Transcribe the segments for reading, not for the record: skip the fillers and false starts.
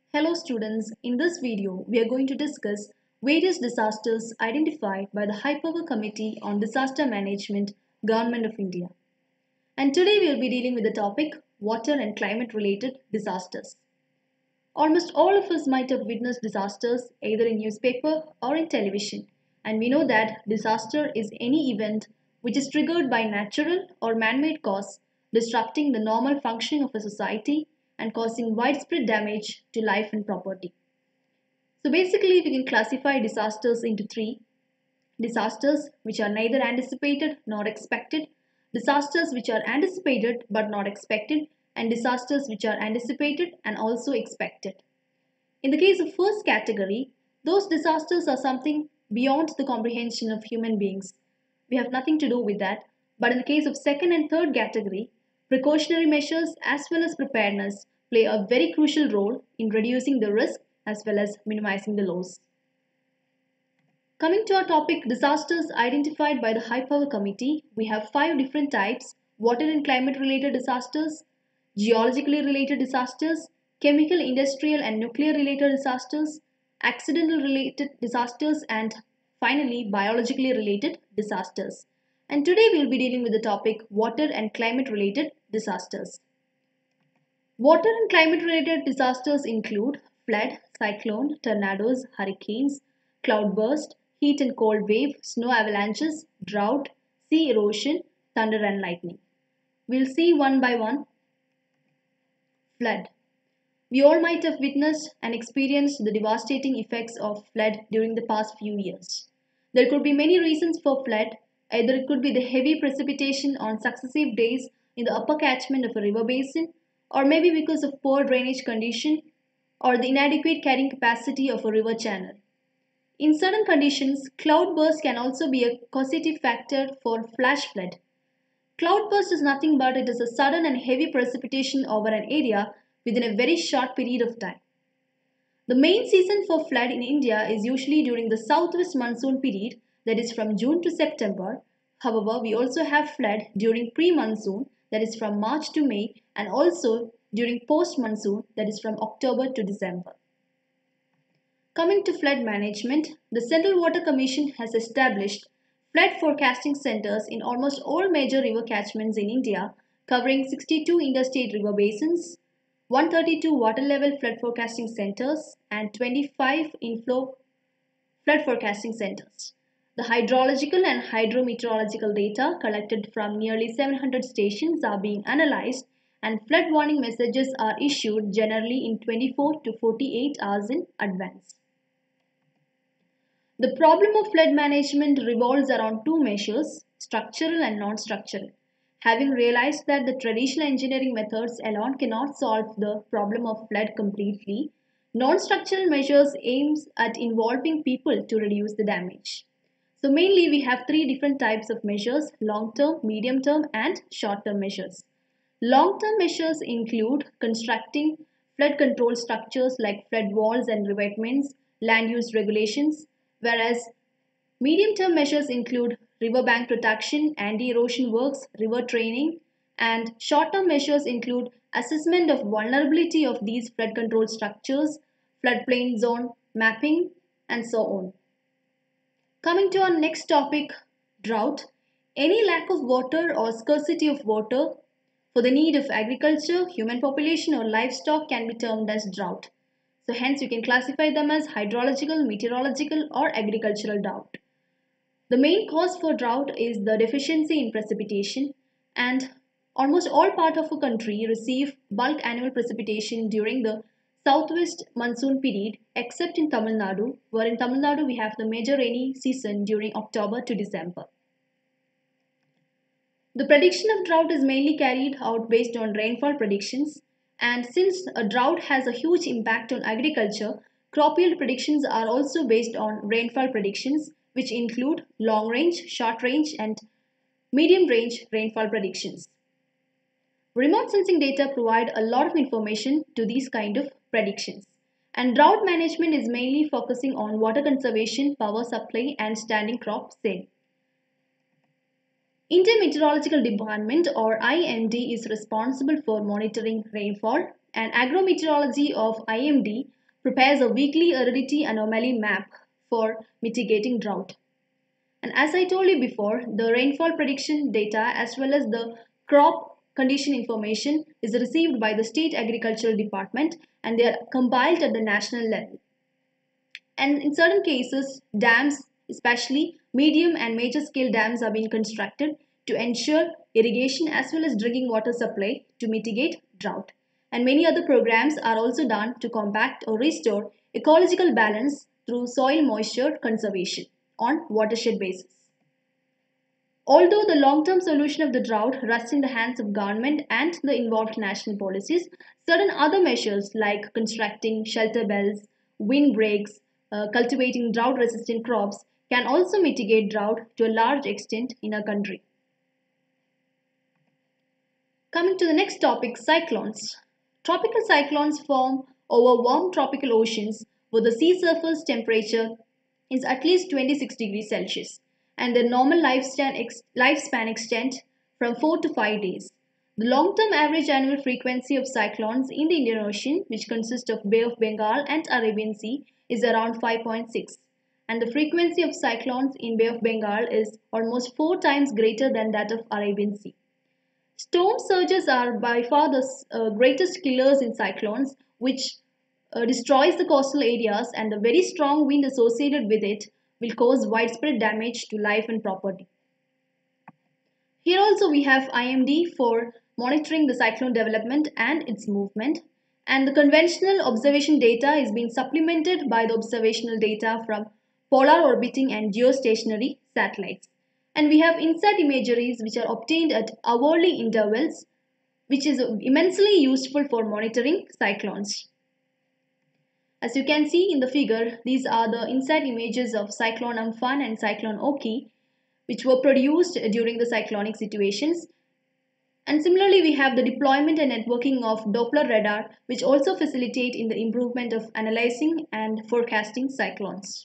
Hello students, in this video we are going to discuss various disasters identified by the High Power Committee on Disaster Management, Government of India. And today we will be dealing with the topic water and climate related disasters. Almost all of us might have witnessed disasters either in newspaper or in television, and we know that disaster is any event which is triggered by natural or man-made cause disrupting the normal functioning of a society and causing widespread damage to life and property. So basically we can classify disasters into three: disasters which are neither anticipated nor expected, disasters which are anticipated but not expected, and disasters which are anticipated and also expected. In the case of first category, those disasters are something beyond the comprehension of human beings. We have nothing to do with that. But in the case of second and third category, precautionary measures as well as preparedness play a very crucial role in reducing the risk as well as minimizing the loss. Coming to our topic, disasters identified by the High Power Committee, we have five different types: water and climate related disasters, geologically related disasters, chemical, industrial, and nuclear related disasters, accidental related disasters, and finally biologically related disasters. And today we will be dealing with the topic water and climate related disasters. Water and climate related disasters include flood, cyclone, tornadoes, hurricanes, cloudburst, heat and cold wave, snow avalanches, drought, sea erosion, thunder and lightning. We'll see one by one. Flood. We all might have witnessed and experienced the devastating effects of flood during the past few years. There could be many reasons for flood. Either it could be the heavy precipitation on successive days in the upper catchment of a river basin, or maybe because of poor drainage condition or the inadequate carrying capacity of a river channel. In certain conditions, cloudburst can also be a causative factor for flash flood. Cloudburst is nothing but it is a sudden and heavy precipitation over an area within a very short period of time. The main season for flood in India is usually during the southwest monsoon period, that is from June to September. However, we also have flood during pre-monsoon, that is from March to May, and also during post-monsoon, that is from October to December. Coming to flood management, the Central Water Commission has established flood forecasting centers in almost all major river catchments in India, covering 62 interstate river basins, 132 water level flood forecasting centers, and 25 inflow flood forecasting centers. The hydrological and hydrometeorological data collected from nearly 700 stations are being analyzed, and flood warning messages are issued generally in 24 to 48 hours in advance. The problem of flood management revolves around two measures: structural and non-structural. Having realized that the traditional engineering methods alone cannot solve the problem of flood completely, non-structural measures aims at involving people to reduce the damage. So mainly we have three different types of measures: long-term, medium-term, and short-term measures. Long-term measures include constructing flood control structures like flood walls and revetments, land use regulations, whereas medium-term measures include riverbank protection, anti-erosion works, river training, and short-term measures include assessment of vulnerability of these flood control structures, floodplain zone mapping, and so on. Coming to our next topic, drought. Any lack of water or scarcity of water for the need of agriculture, human population, or livestock can be termed as drought. So hence you can classify them as hydrological, meteorological, or agricultural drought. The main cause for drought is the deficiency in precipitation, and almost all parts of a country receive bulk annual precipitation during the southwest monsoon period except in Tamil Nadu, where in Tamil Nadu we have the major rainy season during October to December. The prediction of drought is mainly carried out based on rainfall predictions, and since a drought has a huge impact on agriculture, crop yield predictions are also based on rainfall predictions, which include long range, short range, and medium range rainfall predictions. Remote sensing data provide a lot of information to these kind of predictions. And drought management is mainly focusing on water conservation, power supply, and standing crop sale. Indian Meteorological Department or IMD is responsible for monitoring rainfall, and agrometeorology of IMD prepares a weekly aridity anomaly map for mitigating drought. And as I told you before, the rainfall prediction data as well as the crop condition information is received by the State Agricultural Department and they are compiled at the national level. And in certain cases, dams, especially medium and major scale dams, are being constructed to ensure irrigation as well as drinking water supply to mitigate drought. And many other programs are also done to combat or restore ecological balance through soil moisture conservation on watershed basis. Although the long-term solution of the drought rests in the hands of government and the involved national policies, certain other measures like constructing shelter belts, windbreaks, cultivating drought-resistant crops can also mitigate drought to a large extent in our country. Coming to the next topic, cyclones. Tropical cyclones form over warm tropical oceans where the sea surface temperature is at least 26 degrees Celsius and their normal lifespan extend from 4 to 5 days. The long-term average annual frequency of cyclones in the Indian Ocean, which consists of Bay of Bengal and Arabian Sea, is around 5.6, and the frequency of cyclones in Bay of Bengal is almost 4 times greater than that of Arabian Sea. Storm surges are by far the greatest killers in cyclones, which destroys the coastal areas, and the very strong wind associated with it will cause widespread damage to life and property. Here also we have IMD for monitoring the cyclone development and its movement, and the conventional observation data is being supplemented by the observational data from polar orbiting and geostationary satellites. And we have INSAT imageries which are obtained at hourly intervals, which is immensely useful for monitoring cyclones. As you can see in the figure, these are the INSAT images of Cyclone Amphan and Cyclone Oki, which were produced during the cyclonic situations. And similarly, we have the deployment and networking of Doppler radar, which also facilitate in the improvement of analyzing and forecasting cyclones.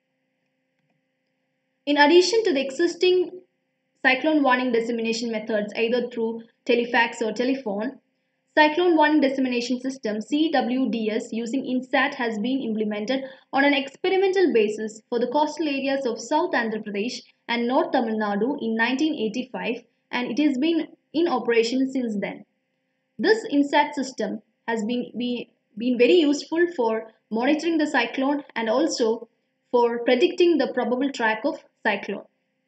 In addition to the existing cyclone warning dissemination methods, either through telefax or telephone, Cyclone Warning Dissemination System (CWDS) using INSAT has been implemented on an experimental basis for the coastal areas of South Andhra Pradesh and North Tamil Nadu in 1985, and it has been in operation since then. This INSAT system has been very useful for monitoring the cyclone and also for predicting the probable track of cyclone.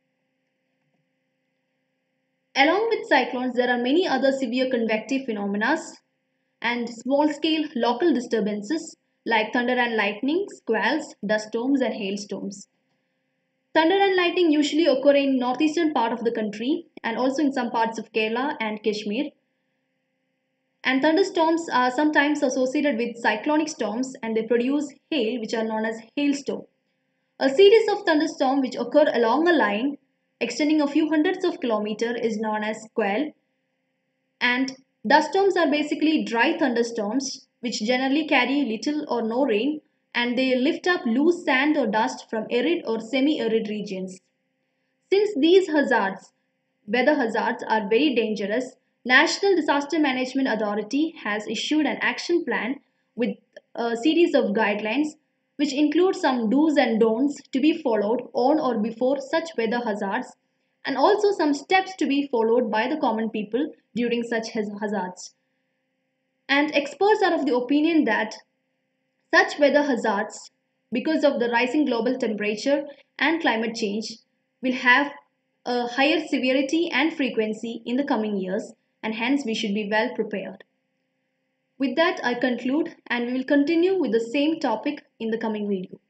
Along with cyclones, there are many other severe convective phenomena and small-scale local disturbances like thunder and lightning, squalls, dust storms, and hailstorms. Thunder and lightning usually occur in northeastern part of the country and also in some parts of Kerala and Kashmir. And thunderstorms are sometimes associated with cyclonic storms and they produce hail, which are known as hailstorm. A series of thunderstorms which occur along a line extending a few hundreds of kilometers is known as squall, and dust storms are basically dry thunderstorms which generally carry little or no rain and they lift up loose sand or dust from arid or semi-arid regions. Since these weather hazards are very dangerous, National Disaster Management Authority has issued an action plan with a series of guidelines which include some do's and don'ts to be followed on or before such weather hazards, and also some steps to be followed by the common people during such hazards. And experts are of the opinion that such weather hazards, because of the rising global temperature and climate change, will have a higher severity and frequency in the coming years, and hence we should be well prepared. With that, I conclude and we will continue with the same topic in the coming video.